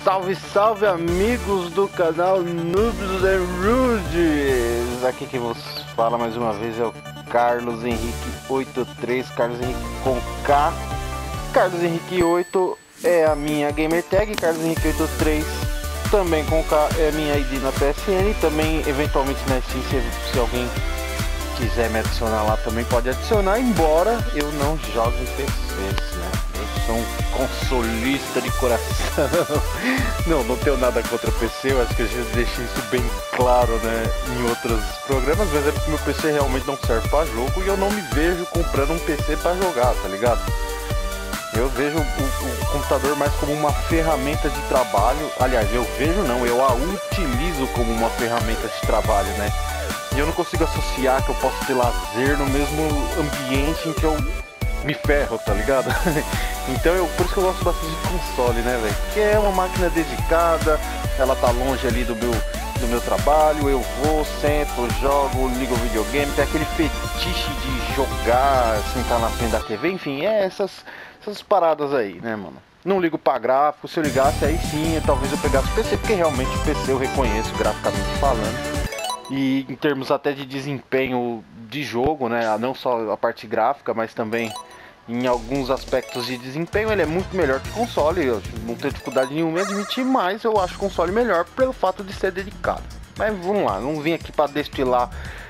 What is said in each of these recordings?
Salve, salve amigos do canal Noobs and Rudes. Aqui quem vos fala mais uma vez é o Carlos Henrique 83, Carlos Henrique com K. Carlos Henrique 8 é a minha gamer tag, Carlos Henrique 83 também com K é a minha ID na PSN. Também eventualmente na Steam, se alguém quiser me adicionar lá também pode adicionar, embora eu não jogue em PCs, né? Eu sou um consolista de coração. Não tenho nada contra PC, eu acho que eu já deixei isso bem claro, né, em outros programas, mas é porque meu PC realmente não serve para jogo e eu não me vejo comprando um PC para jogar, tá ligado? Eu vejo o computador mais como uma ferramenta de trabalho. Aliás, eu a utilizo como uma ferramenta de trabalho, né? E eu não consigo associar que eu posso ter lazer no mesmo ambiente em que eu me ferro, tá ligado? Então por isso que eu gosto bastante de console, né, velho? Que é uma máquina dedicada, ela tá longe ali do meu trabalho, eu vou, sento, jogo, ligo o videogame, tem aquele fetiche de jogar, sentar na frente da TV, enfim, essas paradas aí, né, mano? Não ligo pra gráfico, se eu ligasse aí sim, talvez eu pegasse o PC, porque realmente o PC eu reconheço graficamente falando. E em termos até de desempenho de jogo, né, não só a parte gráfica, mas também em alguns aspectos de desempenho, ele é muito melhor que console. Eu não tenho dificuldade nenhuma em admitir, mas eu acho console melhor pelo fato de ser dedicado. Mas vamos lá, não vim aqui para destilar,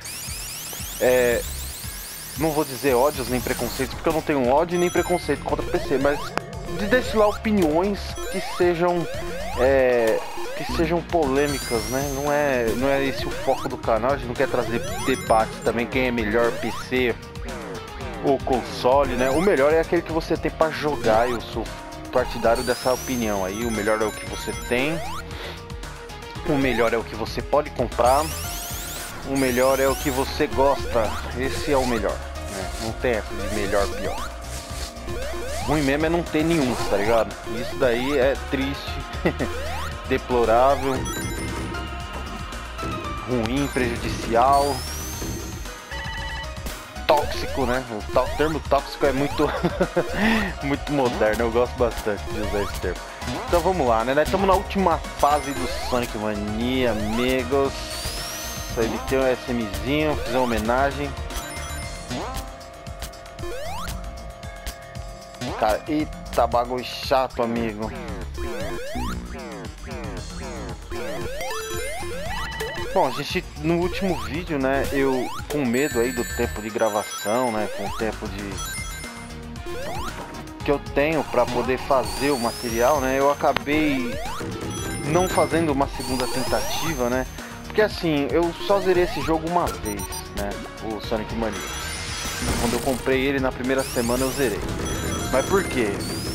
não vou dizer ódios nem preconceitos, porque eu não tenho ódio nem preconceito contra o PC, mas de destilar opiniões que sejam polêmicas, né? Não é esse o foco do canal. A gente não quer trazer debates também, quem é melhor, PC ou console, né? O melhor é aquele que você tem para jogar. Eu sou partidário dessa opinião aí. O melhor é o que você tem, o melhor é o que você pode comprar, o melhor é o que você gosta. Esse é o melhor, né? Não tem essa de melhor, pior. Ruim mesmo é não ter nenhum, tá ligado? Isso daí é triste, deplorável, ruim, prejudicial, tóxico, né? O termo tóxico é muito muito moderno, eu gosto bastante de usar esse termo. Então vamos lá, né? Nós estamos na última fase do Sonic Mania, amigos. Ele tem um SMzinho, fizer uma homenagem. Cara, eita bagulho chato, amigo. Bom, gente, no último vídeo, né, eu com medo aí do tempo de gravação, né, com o tempo que eu tenho para poder fazer o material, né, eu acabei não fazendo uma segunda tentativa, né, porque assim, eu só zerei esse jogo uma vez, né, o Sonic Mania. Quando eu comprei ele na primeira semana eu zerei. Mas por quê?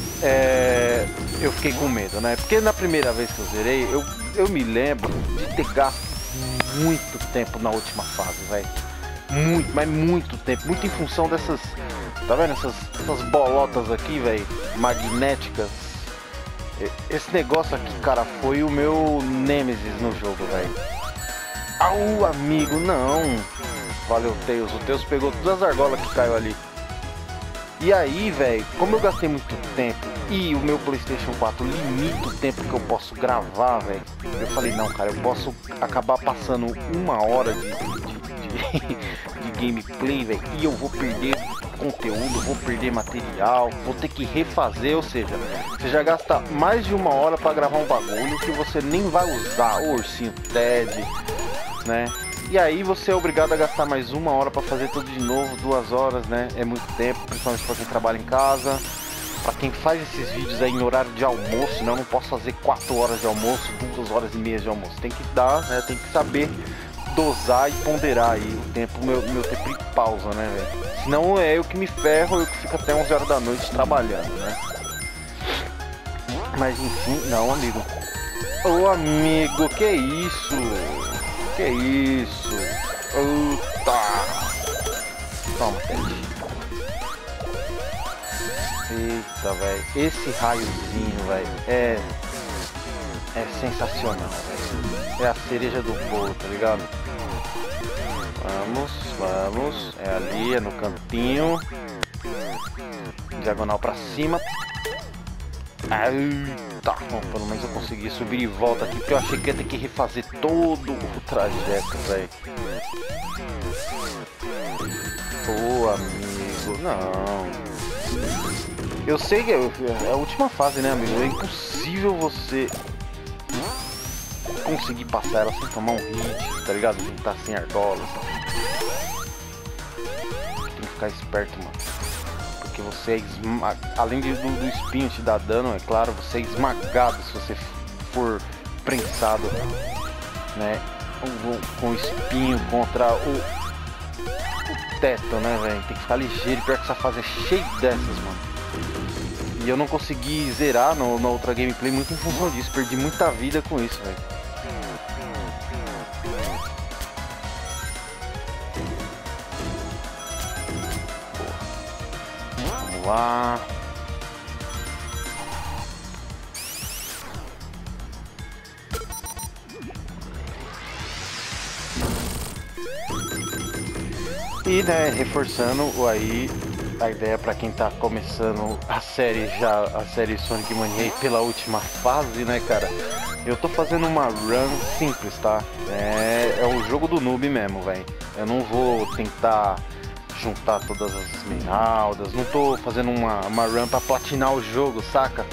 Eu fiquei com medo, né? Porque na primeira vez que eu zerei, eu me lembro de ter gasto muito tempo na última fase, velho. Muito, mas muito tempo. Muito em função dessas... Tá vendo? Essas bolotas aqui, velho, magnéticas. Esse negócio aqui, cara, foi o meu nêmesis no jogo, velho. Au, amigo, não. Valeu, Tails. O Tails pegou todas as argolas que caiu ali. E aí, velho, como eu gastei muito tempo e o meu PlayStation 4 limita o tempo que eu posso gravar, velho, eu falei, não, cara, eu posso acabar passando uma hora de gameplay, velho, e eu vou perder conteúdo, vou perder material, vou ter que refazer, ou seja, você já gasta mais de uma hora para gravar um bagulho que você nem vai usar, o ursinho Ted, né? E aí você é obrigado a gastar mais uma hora para fazer tudo de novo, 2 horas, né? É muito tempo, principalmente para quem trabalha em casa. Para quem faz esses vídeos aí em horário de almoço, né? Eu não posso fazer 4 horas de almoço, 2 horas e meia de almoço. Tem que dar, né? Tem que saber dosar e ponderar aí o tempo, meu tempo de pausa, né, velho? Senão é eu que me ferro, eu que fico até 11 horas da noite trabalhando, né? Mas enfim, não, amigo. Ô, amigo, que isso? Que isso? Puta! Toma, Ted. Eita, velho. Esse raiozinho, velho, é sensacional, velho. É a cereja do bolo, tá ligado? Vamos. É ali, é no cantinho. Diagonal pra cima. Ai. Tá, bom, pelo menos eu consegui subir de volta aqui, porque eu achei que ia ter que refazer todo o trajeto, velho. Pô, amigo, não. Eu sei que é a última fase, né, amigo? É impossível você conseguir passar ela sem tomar um hit, tá ligado? Juntar sem argolas. Tem que ficar esperto, mano. Porque você é além do espinho te dar dano, é claro, você é esmagado se você for prensado, né? Com o espinho contra o teto, né, velho? Tem que ficar ligeiro, pior que essa fase é cheia dessas, mano. E eu não consegui zerar na outra gameplay muito em função disso, perdi muita vida com isso, velho. Vamos lá. E, né, reforçando aí a ideia para quem tá começando a série Sonic Mania aí pela última fase, né, cara? Eu tô fazendo uma run simples, tá? É o jogo do noob mesmo, velho. Eu não vou tentar juntar todas as esmeraldas, não tô fazendo uma run pra platinar o jogo, saca?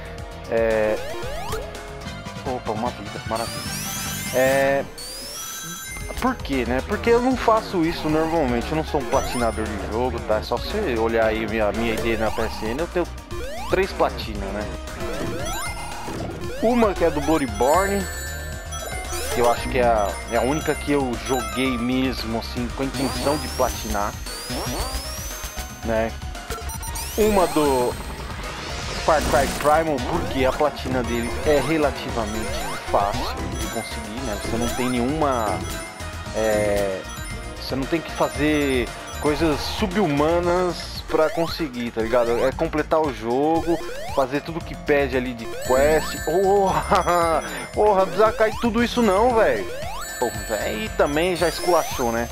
Opa, uma vida, maravilha. Por quê, né? Porque eu não faço isso normalmente, eu não sou um platinador de jogo, tá? É só você olhar aí minha ID na PSN, eu tenho 3 platinas, né? Uma que é do Bloodborne, que eu acho que é a única que eu joguei mesmo, assim, com a intenção de platinar, né? Uma do Far Cry Primal, porque a platina dele é relativamente fácil de conseguir, né? Você não tem nenhuma... você não tem que fazer coisas subhumanas pra conseguir, tá ligado? É completar o jogo, fazer tudo que pede ali de quest. Porra, não precisa cair tudo isso não, velho. E também já esculachou, né?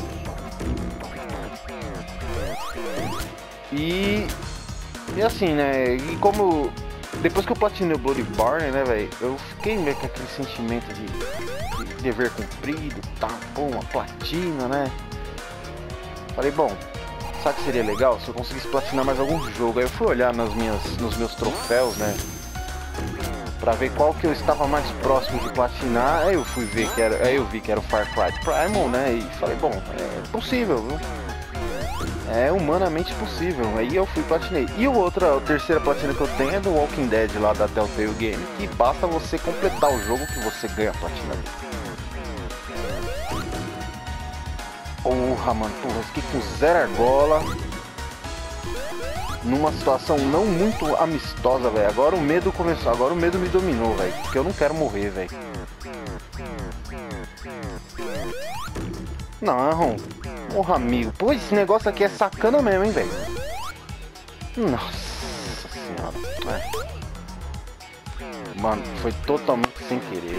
E assim, né? E como... Depois que eu platinei o Bloodborne, né, velho? Eu fiquei meio com aquele sentimento de dever cumprido, tá? Pô, uma platina, né? Falei, bom, sabe o que seria legal? Se eu conseguisse platinar mais algum jogo. Aí eu fui olhar nos meus troféus, né? Pra ver qual que eu estava mais próximo de platinar. Aí eu fui ver que era... Aí eu vi que era o Far Cry Primal, né? E falei, bom, é possível, viu? É humanamente possível. Aí eu fui platinei. E a terceira platina que eu tenho é do Walking Dead lá da Telltale Game. E basta você completar o jogo que você ganha a platina. Porra, mano, eu fiquei com 0 argola. Numa situação não muito amistosa, velho. Agora o medo começou. Agora o medo me dominou, velho. Porque eu não quero morrer, velho. Não. Porra, amigo. Pô, esse negócio aqui é sacana mesmo, hein, velho. Nossa senhora. Mano, foi totalmente sem querer.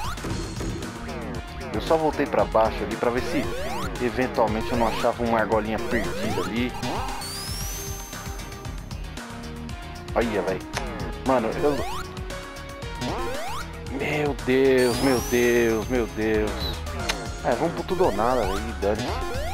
Eu só voltei pra baixo ali pra ver se eventualmente eu não achava uma argolinha perdida ali. Olha, velho. Mano, Meu Deus. Vamos pro tudo ou nada aí, dane.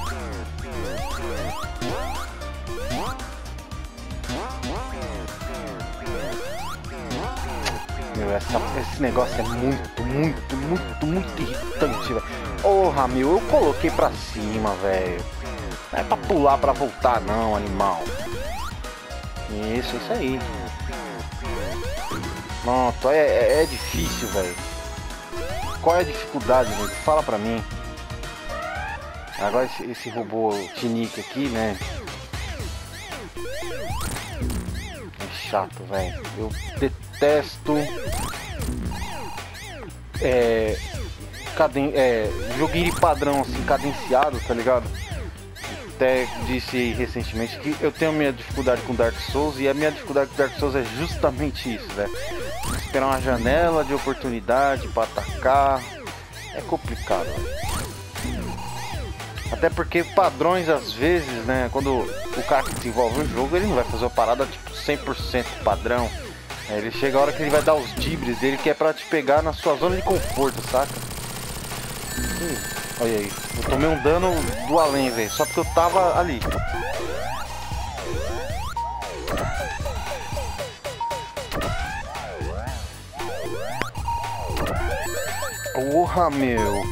Meu, esse negócio é muito irritante, velho. Porra, meu, eu coloquei pra cima, velho. Não é pra pular pra voltar não, animal. Isso aí. Pronto, é difícil, velho. Qual é a dificuldade, velho? Fala pra mim. Agora esse robô Tinique aqui, né? É chato, velho. Eu detesto joguinho padrão assim, cadenciado, tá ligado? Até disse recentemente que eu tenho minha dificuldade com Dark Souls, e a minha dificuldade com Dark Souls é justamente isso, velho. Esperar uma janela de oportunidade pra atacar é complicado, véio. Até porque padrões, às vezes, né, quando o cara que desenvolve o jogo, ele não vai fazer uma parada tipo 100% padrão. Aí ele chega a hora que ele vai dar os dibres dele, que é pra te pegar na sua zona de conforto, saca? Olha aí, eu tomei um dano do além, velho, só porque eu tava ali. Porra, meu.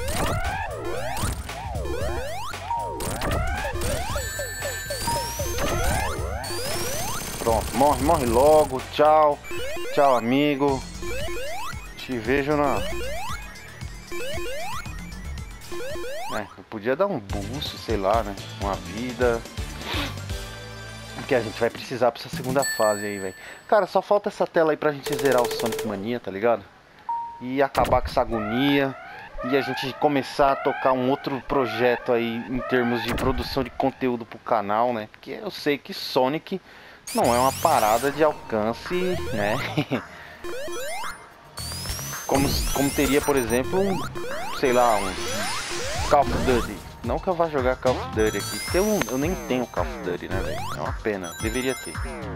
Pronto, morre, morre logo. Tchau. Tchau, amigo. Te vejo na... eu podia dar um boost, sei lá, né? Uma vida. Que a gente vai precisar pra essa segunda fase aí, velho. Cara, só falta essa tela aí pra gente zerar o Sonic Mania, tá ligado? E acabar com essa agonia. E a gente começar a tocar um outro projeto aí em termos de produção de conteúdo pro canal, né? Porque eu sei que Sonic não é uma parada de alcance, né? como teria, por exemplo, sei lá, um Call of Duty. Não que eu vá jogar Call of Duty aqui, porque eu nem tenho Call of Duty, né, velho? É uma pena, deveria ter.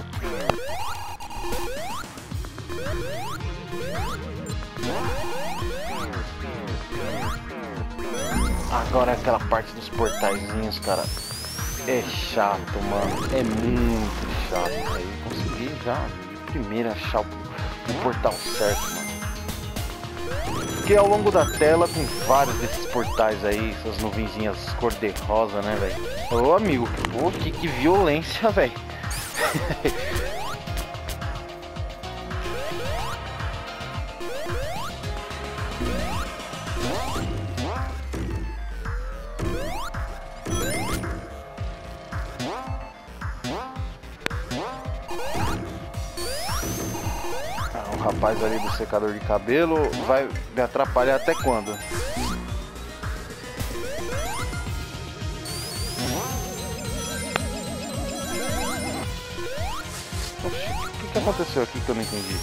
Agora aquela parte dos portaizinhos, cara, é chato, mano. É muito chato. Aí consegui já de primeira achar o portal certo, mano. Porque ao longo da tela tem vários desses portais aí, essas nuvenzinhas cor-de-rosa, né, velho? Ô amigo, pô, que violência, velho. O rapaz ali do secador de cabelo vai me atrapalhar até quando? Oxi, o que aconteceu aqui que eu não entendi?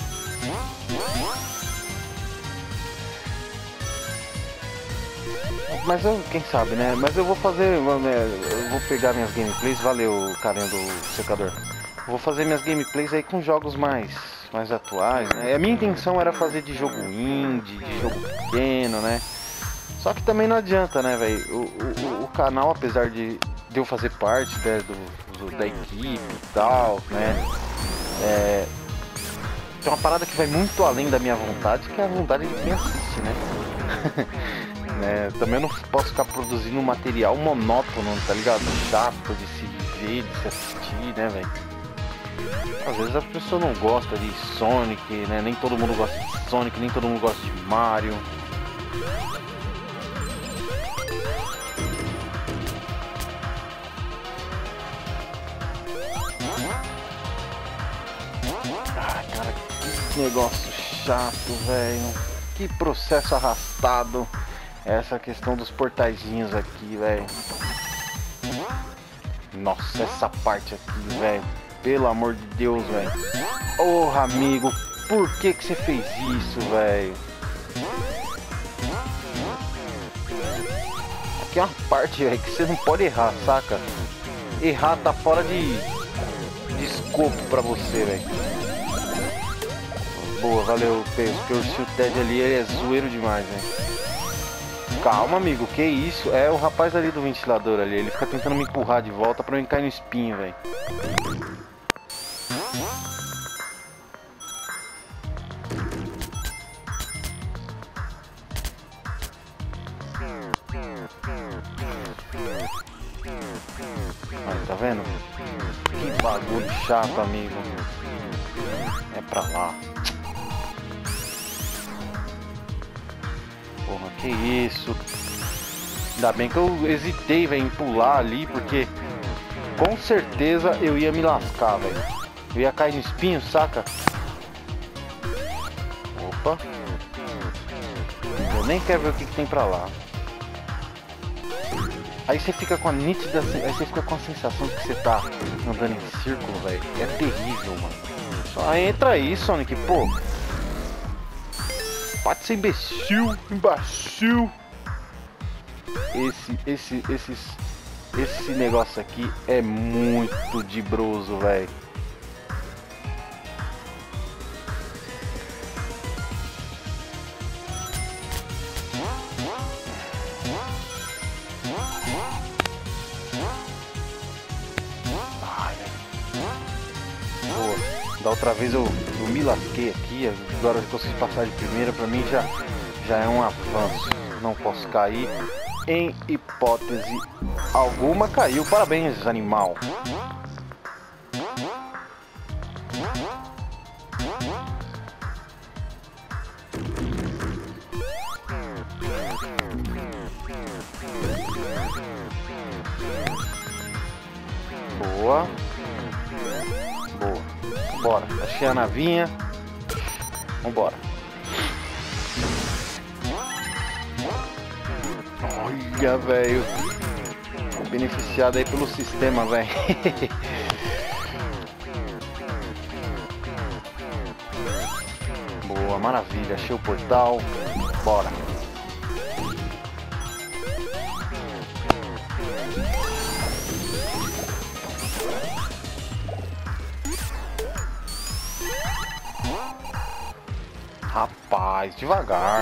Mas eu, quem sabe, né? Mas eu vou fazer, eu vou pegar minhas gameplays, valeu, carinha do secador. Vou fazer minhas gameplays aí com jogos mais atuais, né? A minha intenção era fazer de jogo indie, de jogo pequeno, né? Só que também não adianta, né, velho? O canal, apesar de eu fazer parte, né, da equipe e tal, né? Tem uma parada que vai muito além da minha vontade, que é a vontade de quem assiste, né? Também eu não posso ficar produzindo um material monótono, tá ligado? Chato de se ver, de se assistir, né, velho? Às vezes as pessoas não gostam de Sonic, né? Nem todo mundo gosta de Sonic, nem todo mundo gosta de Mario. Ah, cara, que negócio chato, velho. Que processo arrastado. Essa questão dos portaizinhos aqui, velho. Nossa, essa parte aqui, velho. Pelo amor de Deus, velho. Porra, amigo, por que você fez isso, velho? Aqui é uma parte, velho, que você não pode errar, saca? Errar tá fora de escopo pra você, velho. Boa, valeu, Pedro, porque o Ted ali, ele é zoeiro demais, velho. Calma, amigo, que isso? É o rapaz ali do ventilador ali, ele fica tentando me empurrar de volta pra eu cair no espinho, velho. Aí, tá vendo? Que bagulho chato, amigo. É pra lá. Porra, que isso? Ainda bem que eu hesitei, velho, em pular ali, porque com certeza eu ia me lascar, velho. Eu ia cair no espinho, saca? Opa. Eu nem quero ver o que tem pra lá. Aí você fica com a nítida, aí você fica com a sensação de que você tá andando em círculo, velho. É terrível, mano. Só entra aí, Sonic, pô. Pode ser imbecil, imbecil. Esse negócio aqui é muito dibroso, velho. Da outra vez eu me lasquei aqui, agora eu consegui passar de primeira, pra mim já é um avanço. Não posso cair em hipótese alguma. Caiu, parabéns, animal. Boa. Boa. Bora. Achei a navinha. Vambora. Olha, velho. Beneficiado aí pelo sistema, velho. Boa, maravilha. Achei o portal. Bora. Rapaz, devagar.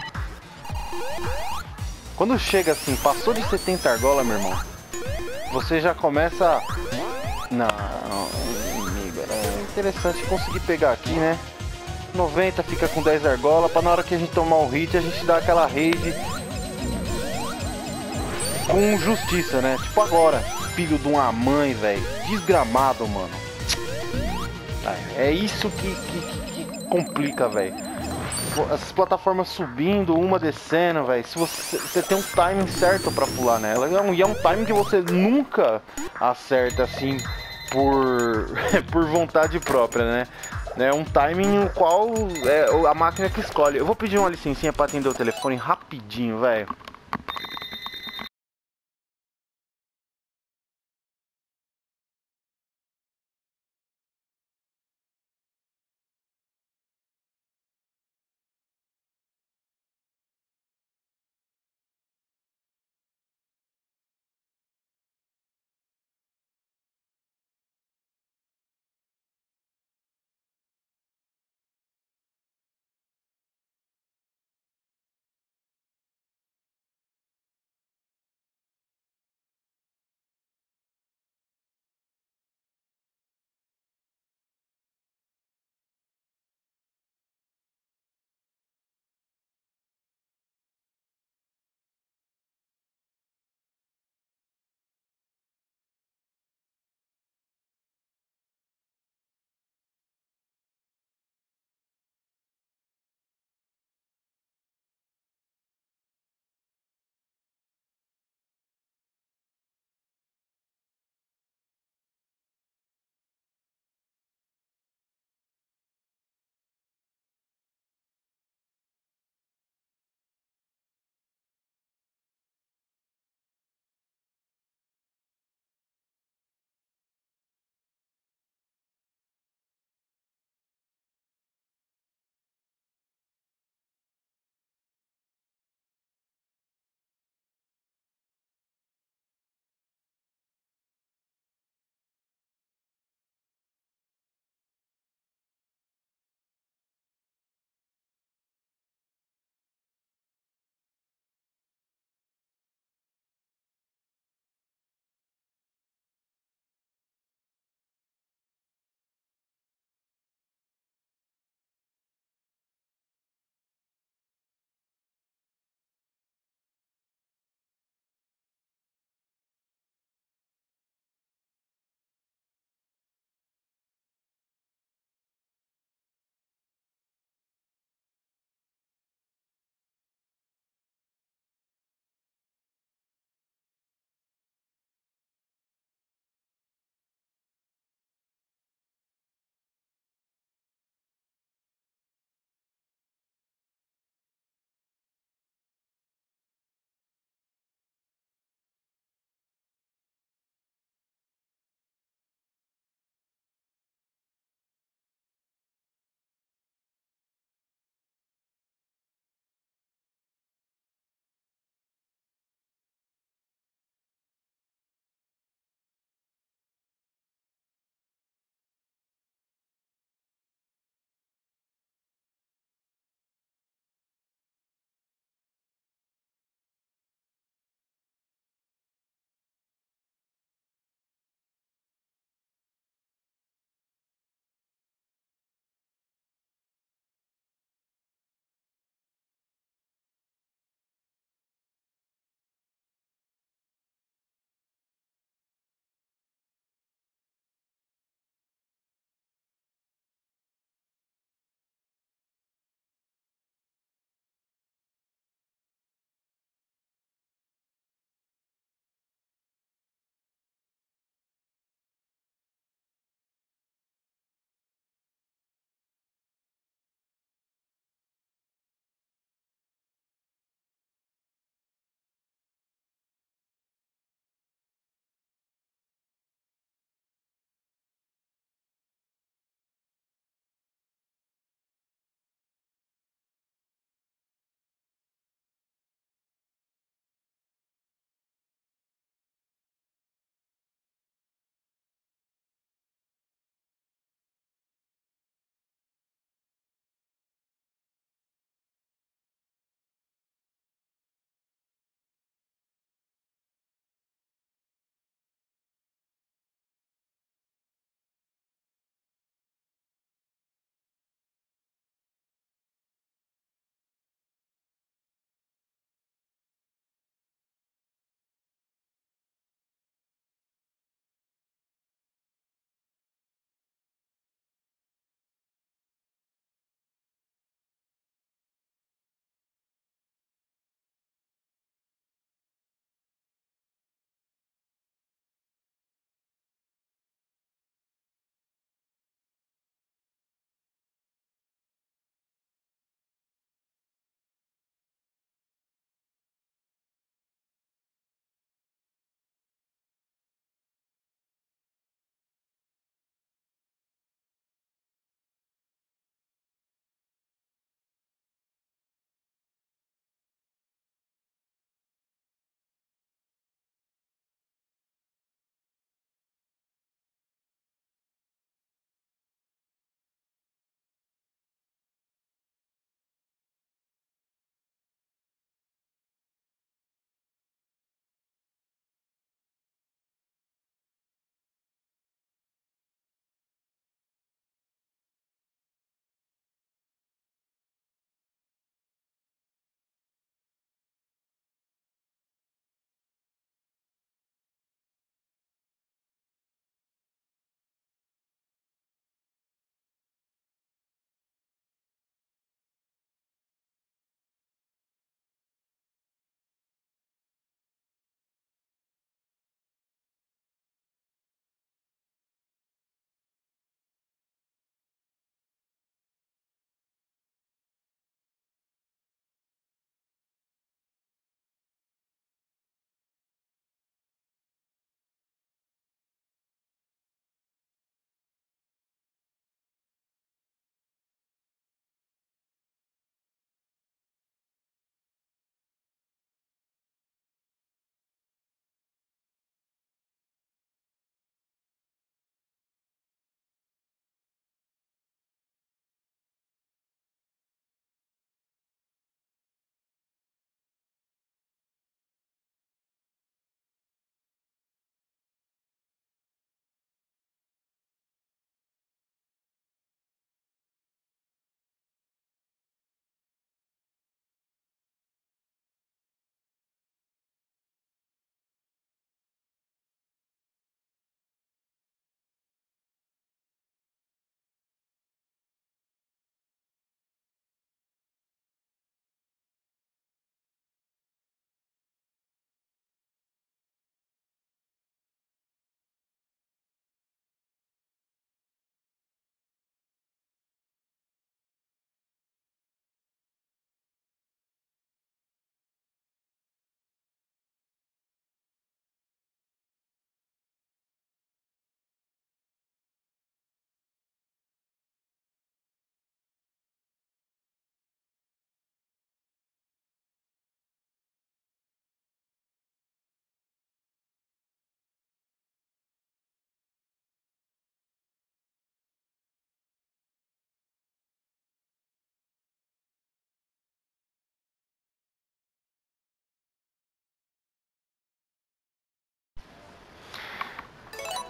Quando chega assim, passou de 70 argola, meu irmão, você já começa... Não, inimigo, era interessante conseguir pegar aqui, né? 90 fica com 10 argola, pra na hora que a gente tomar o hit, a gente dá aquela raid com justiça, né? Tipo agora, filho de uma mãe, velho. Desgramado, mano. É isso que complica, velho. Essas plataformas subindo, uma descendo, velho. Se você tem um timing certo pra pular nela. E é um timing que você nunca acerta assim por vontade própria, né? É um timing no qual é a máquina que escolhe. Eu vou pedir uma licencinha pra atender o telefone rapidinho, velho.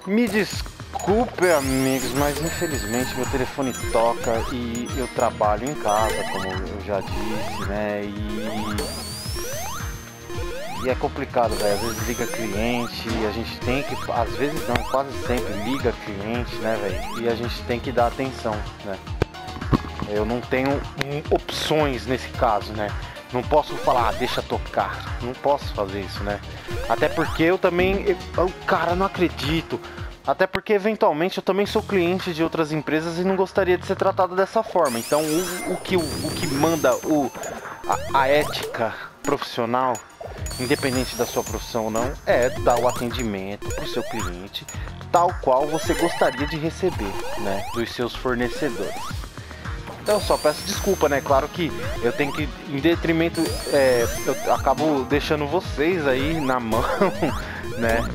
Me desculpe, amigos, mas infelizmente meu telefone toca e eu trabalho em casa, como eu já disse, né? E é complicado, velho. Às vezes liga cliente, e a gente tem que, às vezes não, quase sempre liga cliente, né, velho? E a gente tem que dar atenção, né? Eu não tenho opções nesse caso, né? Não posso falar, deixa tocar. Não posso fazer isso, né? Até porque eu também, cara, não acredito. Até porque eventualmente eu também sou cliente de outras empresas e não gostaria de ser tratado dessa forma. Então o que manda a ética profissional, independente da sua profissão ou não, é dar o atendimento para o seu cliente tal qual você gostaria de receber, né, dos seus fornecedores. Então eu só peço desculpa, né? Claro que eu tenho que, em detrimento, eu acabo deixando vocês aí na mão, né?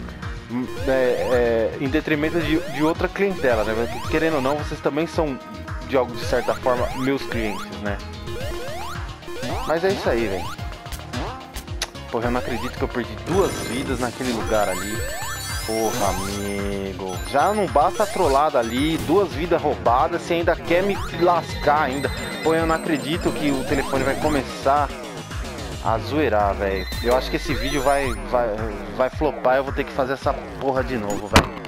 Em detrimento de outra clientela, né? Porque, querendo ou não, vocês também são, de certa forma, meus clientes, né? Mas é isso aí, velho. Porra, eu não acredito que eu perdi 2 vidas naquele lugar ali. Porra, amigo. Já não basta a trollada ali, 2 vidas roubadas, você ainda quer me lascar ainda. Pô, eu não acredito que o telefone vai começar a zoeirar, velho. Eu acho que esse vídeo vai flopar, eu vou ter que fazer essa porra de novo, velho.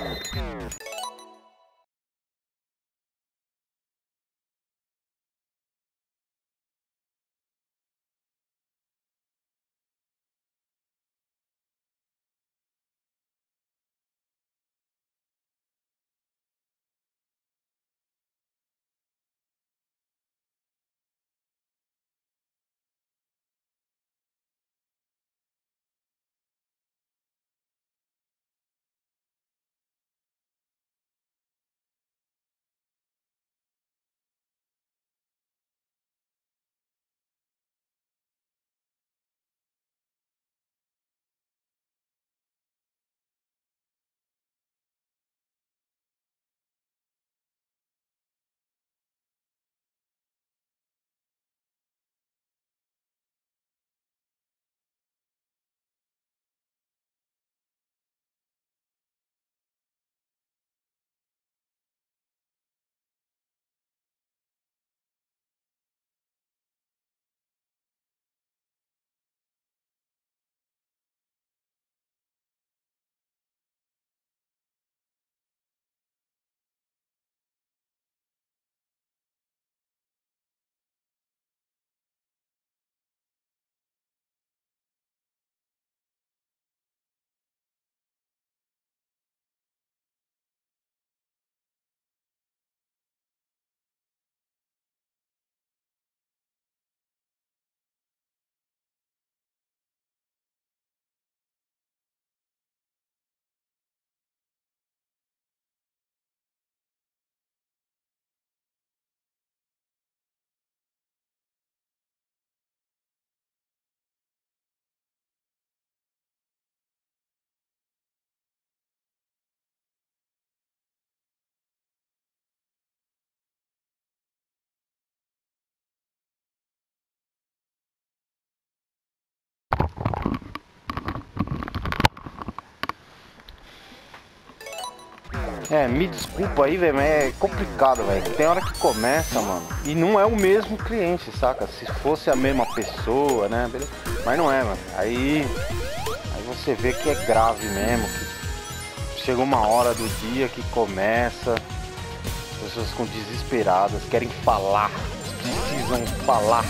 Me desculpa aí, velho, mas é complicado, velho. Tem hora que começa, mano, e não é o mesmo cliente, saca? Se fosse a mesma pessoa, né? Beleza? Mas não é, mano. Aí você vê que é grave mesmo. Que chega uma hora do dia que começa, as pessoas ficam desesperadas, querem falar, precisam falar.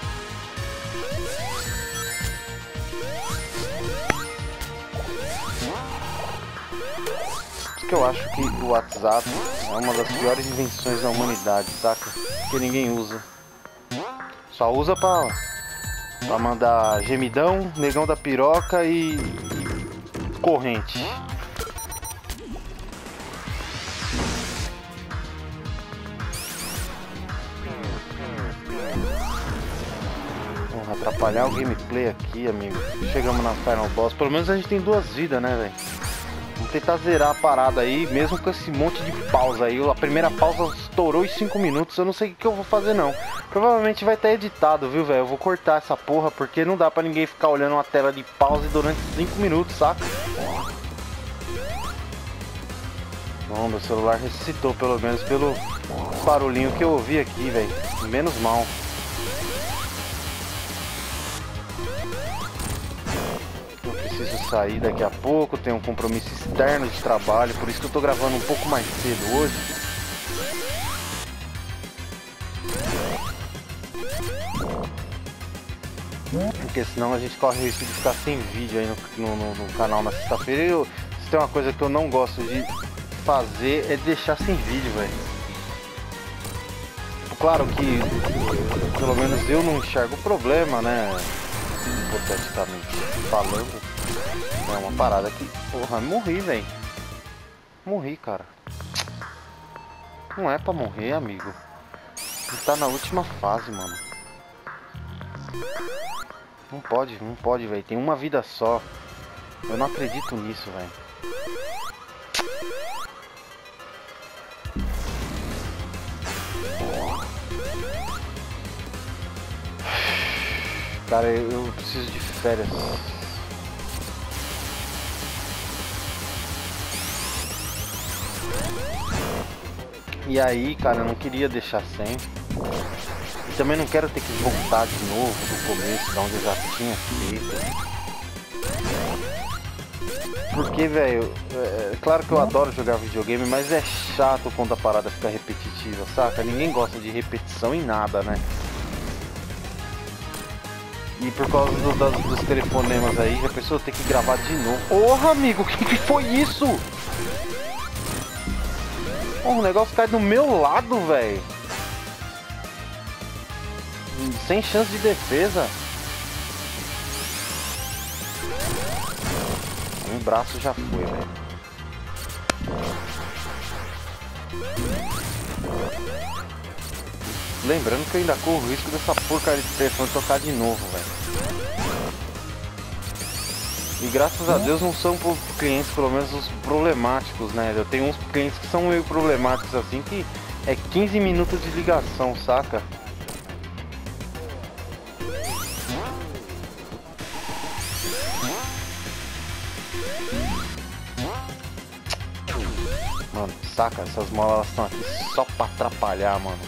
Que eu acho que o WhatsApp é uma das piores invenções da humanidade, saca? Que ninguém usa. Só usa pra mandar gemidão, negão da piroca e corrente. Vamos atrapalhar o gameplay aqui, amigo. Chegamos na Final Boss. Pelo menos a gente tem 2 vidas, né, velho? Vamos tentar zerar a parada aí, mesmo com esse monte de pausa aí. A primeira pausa estourou em 5 minutos. Eu não sei o que eu vou fazer, não. Provavelmente vai estar editado, viu, velho? Eu vou cortar essa porra, porque não dá pra ninguém ficar olhando uma tela de pausa durante 5 minutos, saca? Bom, meu celular ressuscitou, pelo menos pelo barulhinho que eu ouvi aqui, velho. Menos mal. Eu preciso sair daqui a pouco, tenho um compromisso externo de trabalho, por isso que eu tô gravando um pouco mais cedo hoje. Porque senão a gente corre o risco de ficar sem vídeo aí no canal na sexta-feira. E se tem uma coisa que eu não gosto de fazer é deixar sem vídeo, velho. Claro que pelo menos eu não enxergo o problema, né? Hipoteticamente falando. É uma parada que... Porra, morri, velho. Morri, cara. Não é pra morrer, amigo. Ele tá na última fase, mano. Não pode, velho. Tem uma vida só. Eu não acredito nisso, velho. Cara, eu preciso de férias. E aí, cara, eu não queria deixar sem. E também não quero ter que voltar de novo do começo, da onde eu já tinha feito. Porque, velho, claro que eu adoro jogar videogame, mas é chato quando a parada fica repetitiva, saca? Ninguém gosta de repetição em nada, né? E por causa dos telefonemas aí, a pessoa tem que gravar de novo. Porra, amigo, o que foi isso? O negócio cai do meu lado, velho. Sem chance de defesa. Um braço já foi, velho. Lembrando que eu ainda corro o risco dessa porcaria de telefone tocar de novo, velho. E graças a Deus não são clientes, pelo menos os problemáticos, né? Eu tenho uns clientes que são meio problemáticos assim, que é 15 minutos de ligação, saca? Mano, saca? Essas molas elas estão aqui só pra atrapalhar, mano.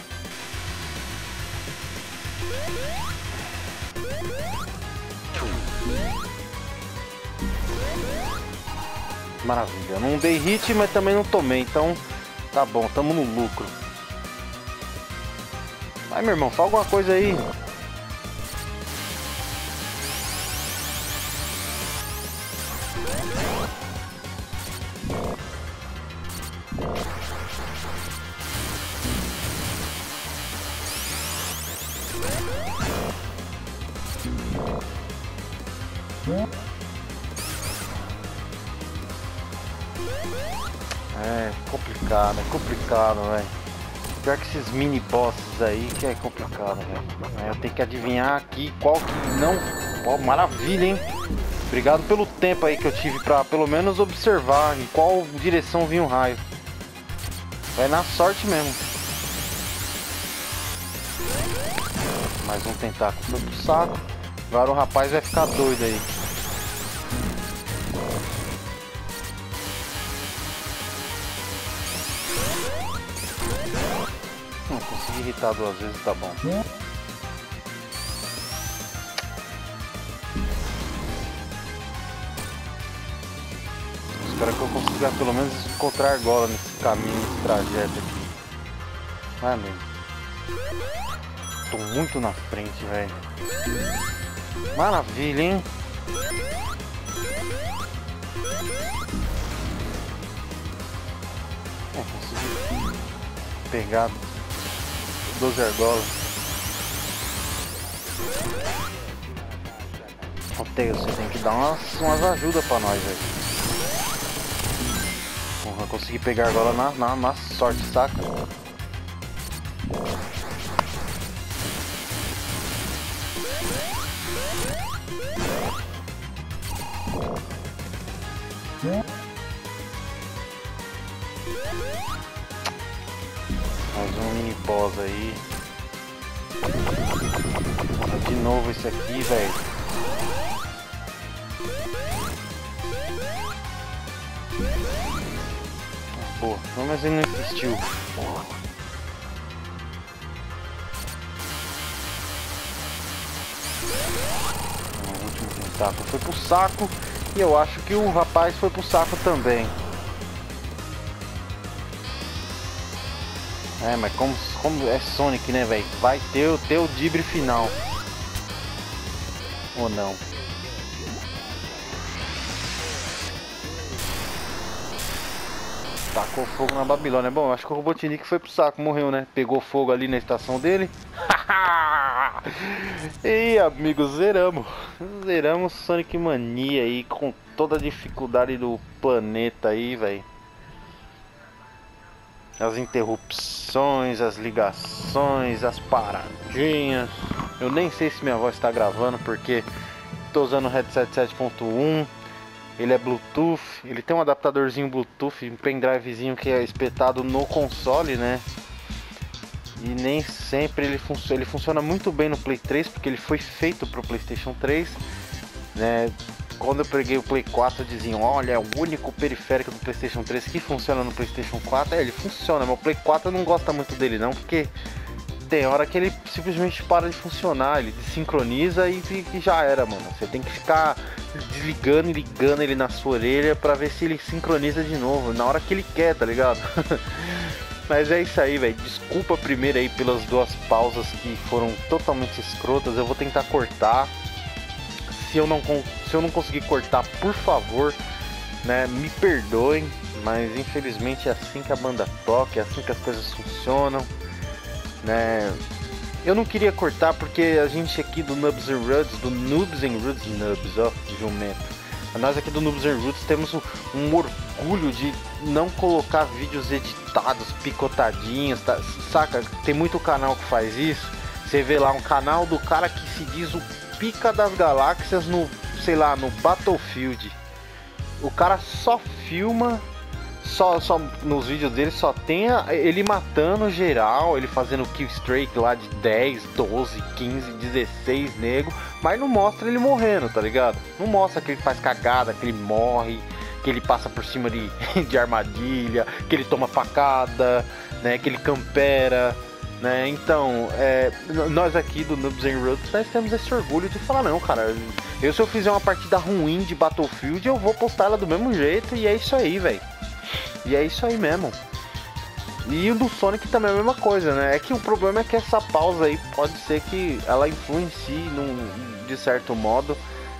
Maravilha, não dei hit, mas também não tomei, então tá bom, tamo no lucro. Vai, meu irmão, fala alguma coisa aí. É complicado, velho. Pior que esses mini bosses aí que é complicado, velho. Eu tenho que adivinhar aqui qual que não... Oh, maravilha, hein? Obrigado pelo tempo aí que eu tive pra pelo menos observar em qual direção vinha o raio. Vai na sorte mesmo. Mais um tentáculo foi pro saco. Agora o rapaz vai ficar doido aí. Consegui irritar 2 vezes, tá bom. Espero que eu consiga pelo menos encontrar argola nesse caminho, nesse trajeto aqui. Vai mesmo. Tô muito na frente, velho. Maravilha, hein? Consegui pegar 12 argolas. Você tem que dar umas ajudas pra nós, velho. Porra, consegui pegar argola na sorte, saca? Mais um mini boss aí. De novo esse aqui, velho. Pô, mas ele não existiu. O último tentáculo foi pro saco. E eu acho que o rapaz foi pro saco também. É, mas como é Sonic, né, velho? Vai ter o dibre final. Ou não? Tacou fogo na Babilônia. Bom, acho que o Robotnik foi pro saco, morreu, né? Pegou fogo ali na estação dele. E amigos, zeramos Sonic Mania aí com toda a dificuldade do planeta aí, velho. As interrupções, as ligações, as paradinhas. Eu nem sei se minha voz está gravando porque tô usando o headset 7.1. Ele é Bluetooth, ele tem um adaptadorzinho Bluetooth, um pendrivezinho que é espetado no console, né? E nem sempre ele funciona muito bem no Play 3, porque ele foi feito para o PlayStation 3, né? Quando eu peguei o Play 4 diziam, olha, é o único periférico do PlayStation 3 que funciona no PlayStation 4. Ele funciona, mas o Play 4 não gosta muito dele não, porque tem hora que ele simplesmente para de funcionar, ele desincroniza e já era, mano. Você tem que ficar desligando e ligando ele na sua orelha pra ver se ele sincroniza de novo, na hora que ele quer, tá ligado? Mas é isso aí, velho. Desculpa primeiro aí pelas duas pausas que foram totalmente escrotas. Eu vou tentar cortar. Se eu não conseguir cortar, por favor, né, me perdoem. Mas infelizmente é assim que a banda toca, é assim que as coisas funcionam, né? Eu não queria cortar porque a gente aqui do Noobs and Roots, ó, jumento. Nós aqui do Noobs and Roots temos um orgulho de não colocar vídeos editados, picotadinhos, tá? Saca? Tem muito canal que faz isso. Você vê lá um canal do cara que se diz o pica das galáxias no, sei lá, no Battlefield. O cara só filma, só nos vídeos dele só tem ele matando geral, ele fazendo kill streak lá de 10, 12, 15, 16 nego, mas não mostra ele morrendo, tá ligado? Não mostra que ele faz cagada, que ele morre, que ele passa por cima de armadilha, que ele toma facada, né, que ele campera, né? Então, nós aqui do Noobs and Roots, nós temos esse orgulho de falar, não, cara, se eu fizer uma partida ruim de Battlefield, eu vou postar ela do mesmo jeito, e é isso aí, velho. E é isso aí mesmo. E o do Sonic também é a mesma coisa, né? É que o problema é que essa pausa aí pode ser que ela influencie de certo modo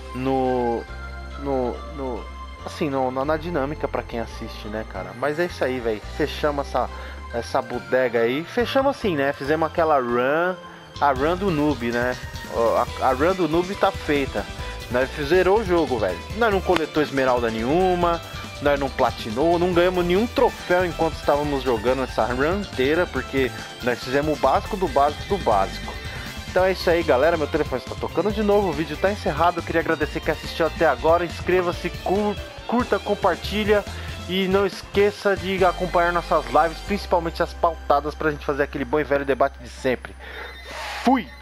na dinâmica pra quem assiste, né, cara? Mas é isso aí, velho. Fechamos essa bodega aí. Fechamos assim, né? Fizemos aquela run, a run do noob, né? A run do noob tá feita. Nós zerou o jogo, velho. Nós não coletou esmeralda nenhuma, nós não platinou, não ganhamos nenhum troféu enquanto estávamos jogando essa run inteira, porque nós fizemos o básico do básico do básico. Então é isso aí, galera, meu telefone está tocando de novo, o vídeo está encerrado. Eu queria agradecer quem assistiu até agora. Inscreva-se, curta, compartilha e não esqueça de acompanhar nossas lives, principalmente as pautadas, pra gente fazer aquele bom e velho debate de sempre. Fui!